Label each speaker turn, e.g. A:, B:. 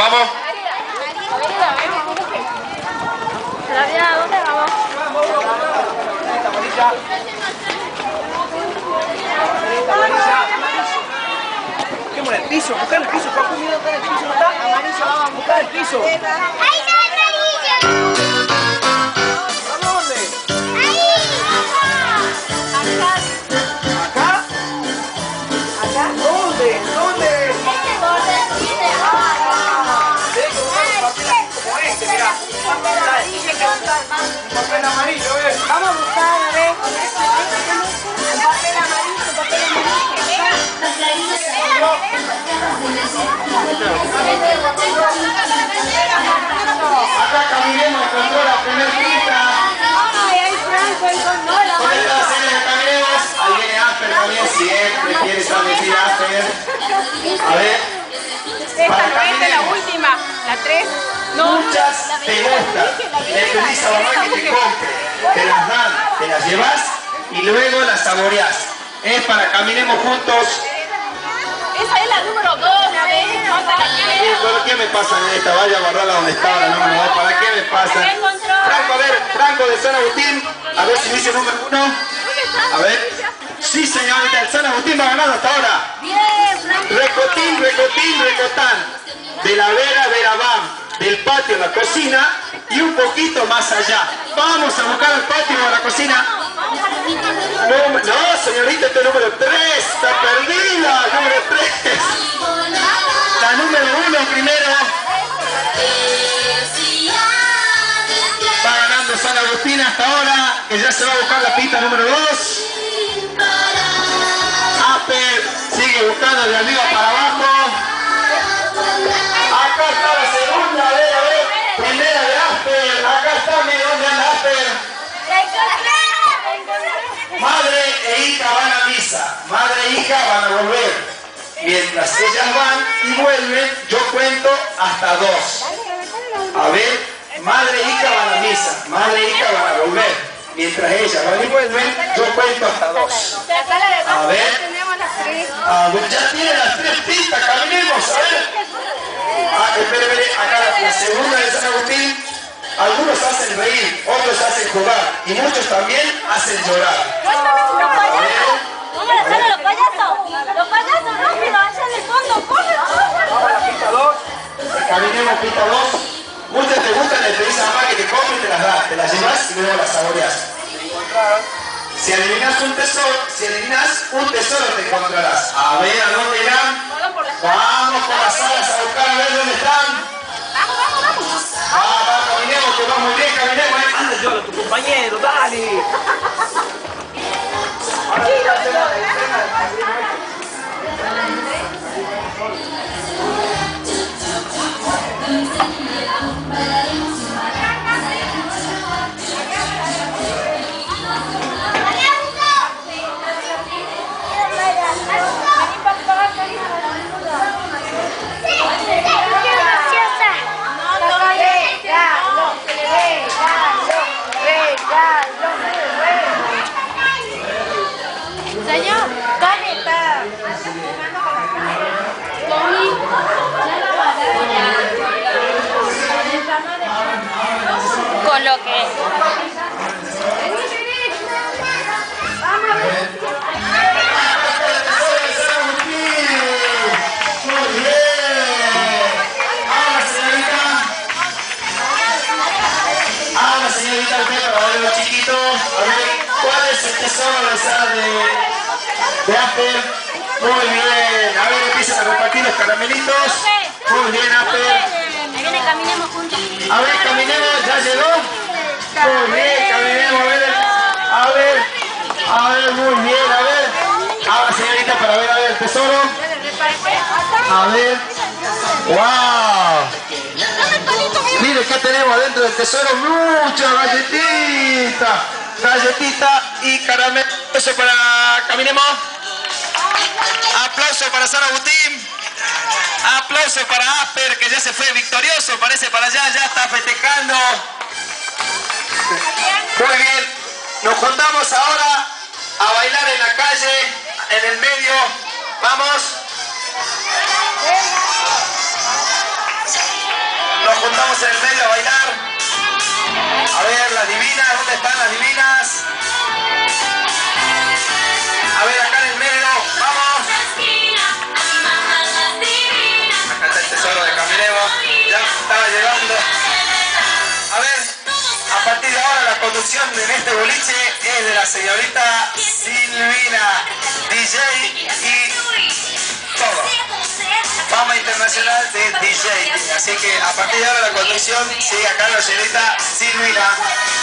A: Vamos.
B: ¿Dónde vamos?
C: Busquemos en el piso, buscar el piso. Facu, mira, está en el piso, ¿no está? Amarillo, vamos a buscar el piso.
B: ¡Ahí está amarillo!
C: ¿A dónde?
B: ¡Ahí!
C: ¿Acá? ¿Acá? ¿Dónde? ¿Dónde? Como este, mirá. Un papel amarillo,
B: Vamos a buscar, a ver. Un papel amarillo, un papel
A: Acá caminemos, encontró la primera pista.
B: Ay, ahí Franco encontró la
A: Con esta serie de caminemos, ahí viene Asper también, siempre quiere transmitir Asper. A ver.
D: Esta no es la última, la 3.
A: Muchas te gustan. Le pedís a mamá que te compre. Te las dan, te las llevas y luego las saboreás. Es para caminemos juntos.
D: Esa es la número 2,
A: ¿Para qué me pasan en esta? Vaya a guardarla donde estaba la número 2. ¿Para qué me pasan? Franco, a ver, Franco de San Agustín. A ver si dice número 1. A ver. Sí, señorita, el San Agustín va ganando hasta ahora. Recotín, recotín, recotán. De la vera, verabam. Del patio a la cocina y un poquito más allá. Vamos a buscar el patio a la cocina. No, señorita, este es el número 3. Está perdida. Número 3. La número 1 primero. Va ganando San Agustín hasta ahora, que ya se va a buscar la pista número 2. Asper sigue buscando de arriba para abajo. Acá está la segunda, a ver, primera de Asper. Acá está, mira dónde anda Asper. Madre e hija van a misa. Madre e hija van a volver. Mientras ellas van y vuelven, yo cuento hasta 2. A ver, madre e hija van a misa. Madre e hija van a volver. Mientras ellas van y vuelven, yo cuento hasta 2. A ver. A ver, ya tiene las 3 pistas, caminemos, a ver. Espere, acá la segunda de San Agustín. Algunos hacen reír, otros hacen jugar y muchos también hacen llorar.
B: Vamos a dejar a los payasos. Los payasos rápido, allá en el fondo. ¡Corre!
A: Ahora pista 2. Caminemos pista 2. Muchas te gustan, le pedís a mamá que te compre y te las da. Te las llevas y luego las saboreas. Si adivinas un tesoro te encontrarás. A ver, ¿a dónde irán? Vamos por las salas a buscar a ver dónde están. Caminemos, que va muy bien, caminemos.
C: Anda, yo a tu compañero, dale.
B: Señor, Tommy está con lo que
A: Señorita, para ver los chiquitos, a ver cuál es el tesoro de Asper. Muy bien, a ver, empiezan a repartir los caramelitos. Muy bien, Asper.
B: ahí viene, caminemos juntos.
A: A ver, caminemos, ya llegó. Muy bien, caminemos, a ver, muy bien, a ver. Ahora, señorita, para ver, el tesoro. A ver, wow. Mire qué tenemos adentro del tesoro, muchas galletitas. Galletita y caramelo. Aplauso para Caminemos. Aplauso para San Agustín. Aplauso para Asper, que ya se fue victorioso. Parece para allá, ya está festejando. Muy bien. Nos juntamos ahora a bailar en la calle, en el medio. Vamos. vamos en el medio a bailar. A ver, las divinas, ¿dónde están las divinas? A ver, acá en el medio, vamos. Acá está el tesoro de Caminemos, ya estaba llegando. A ver, a partir de ahora la conducción en este boliche es de la señorita Silvina, DJ y todo. Fama internacional de DJ. Así que a partir de ahora la conducción sigue acá la señorita Silvina.